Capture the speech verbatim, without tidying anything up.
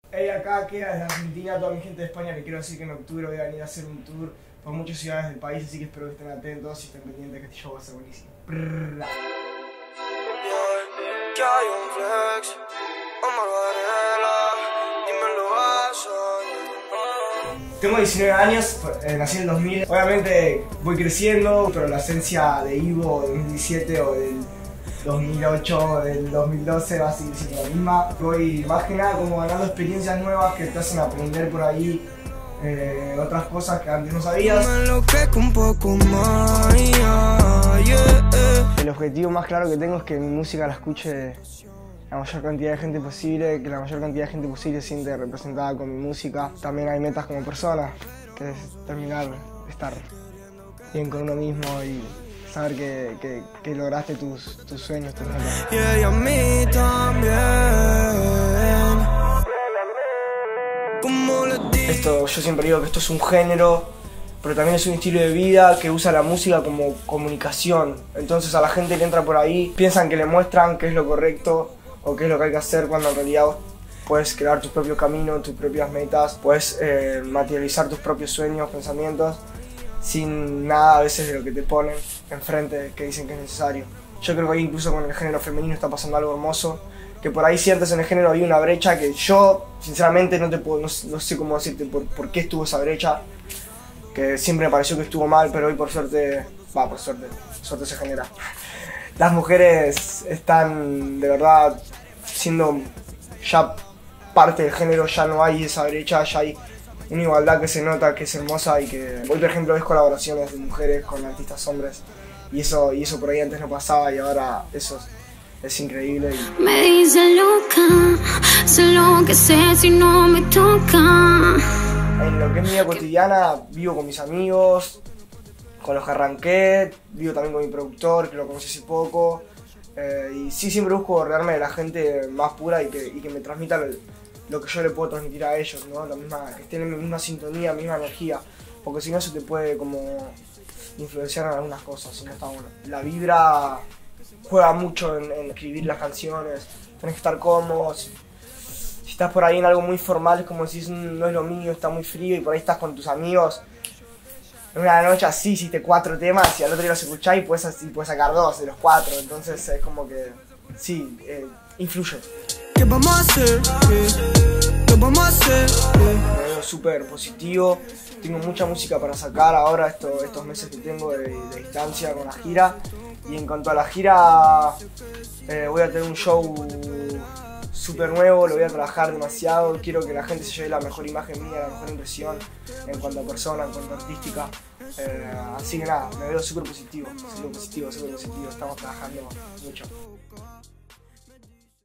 Hey, acá queda desde Argentina, a toda mi gente de España le quiero decir que en octubre voy a venir a hacer un tour por muchas ciudades del país, así que espero que estén atentos y estén pendientes que este show va a ser buenísimo. Prrrr. Tengo diecinueve años, eh, nací en el dos mil, obviamente voy creciendo, pero la esencia de Ivo del dos mil diecisiete o del dos mil ocho o del dos mil doce va a seguir siendo la misma. Voy más que nada como ganando experiencias nuevas que te hacen aprender por ahí eh, otras cosas que antes no sabías. El objetivo más claro que tengo es que mi música la escuche la mayor cantidad de gente posible, que la mayor cantidad de gente posible se siente representada con mi música. También hay metas como persona, que es terminar de estar bien con uno mismo y saber que, que, que lograste tus, tus sueños, tus metas. Y a mí también. Esto, yo siempre digo que esto es un género, pero también es un estilo de vida que usa la música como comunicación. Entonces a la gente que entra por ahí piensan que le muestran qué es lo correcto o qué es lo que hay que hacer, cuando en realidad vos puedes crear tu propio camino, tus propias metas, puedes eh, materializar tus propios sueños, pensamientos, sin nada a veces de lo que te ponen enfrente que dicen que es necesario. Yo creo que ahí incluso con el género femenino está pasando algo hermoso, que por ahí sientes en el género hay una brecha que yo sinceramente no te puedo, no, no sé cómo decirte por, por qué estuvo esa brecha, que siempre me pareció que estuvo mal, pero hoy por suerte, va, por suerte, suerte se genera. Las mujeres están de verdad siendo ya parte del género, ya no hay esa brecha, ya hay una igualdad que se nota, que es hermosa y que hoy por ejemplo ves colaboraciones de mujeres con artistas hombres y eso, y eso por ahí antes no pasaba y ahora eso es, es increíble. Y... Me dice loca, sé lo que sé si no me toca. En lo que es mi vida cotidiana vivo con mis amigos, con los que arranqué, vivo también con mi productor, que lo conocí hace poco, eh, y sí, siempre busco rodearme de la gente más pura y que, y que me transmita lo, lo que yo le puedo transmitir a ellos, ¿no? La misma, que estén en mi misma sintonía, misma energía, porque si no se te puede como influenciar en algunas cosas, si no está bueno. La vibra juega mucho en, en escribir las canciones, tenés que estar cómodos. Si estás por ahí en algo muy formal, es como decís, no es lo mío, está muy frío, y por ahí estás con tus amigos. En una noche así hiciste cuatro temas y al otro día los escuchás y puedes, así, puedes sacar dos de los cuatro, entonces es como que sí, eh, influye. ¿Qué vamos a hacer? ¿Qué vamos a hacer? Me veo súper positivo, tengo mucha música para sacar ahora esto, estos meses que tengo de, de distancia con la gira, y en cuanto a la gira eh, voy a tener un show súper nuevo, lo voy a trabajar demasiado, quiero que la gente se lleve la mejor imagen mía, la mejor impresión en cuanto a persona, en cuanto a artística, eh, así que nada, me veo súper positivo, súper positivo, súper positivo, estamos trabajando mucho.